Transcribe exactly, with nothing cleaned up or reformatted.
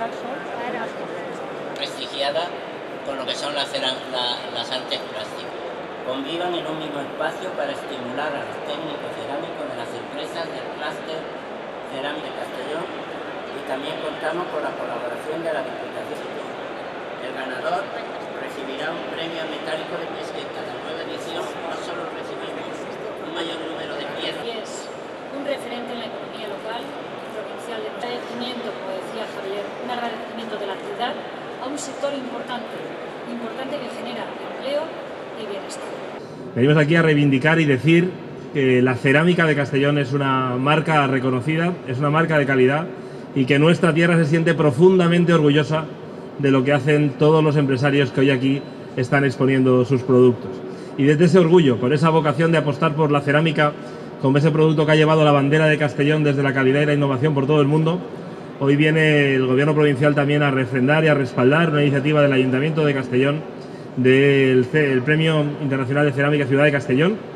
prestigiada con lo que son las, la, las artes plásticas. Convivan en un mismo espacio para estimular a los técnicos cerámicos de las empresas del clúster Cerámica Castellón, y también contamos con la colaboración de la Diputación. El ganador recibirá un premio metálico de pesqueta. La nueva edición no solo recibimos un mayor número de piezas. Es un referente en la economía local, provincial. De agradecimiento, como decía Javier, un agradecimiento de la ciudad a un sector importante, importante que genera empleo y bienestar. Venimos aquí a reivindicar y decir que la cerámica de Castellón es una marca reconocida, es una marca de calidad, y que nuestra tierra se siente profundamente orgullosa de lo que hacen todos los empresarios que hoy aquí están exponiendo sus productos. Y desde ese orgullo, por esa vocación de apostar por la cerámica como ese producto que ha llevado la bandera de Castellón desde la calidad y la innovación por todo el mundo, hoy viene el Gobierno provincial también a refrendar y a respaldar una iniciativa del Ayuntamiento de Castellón del el Premio Internacional de Cerámica Ciudad de Castellón,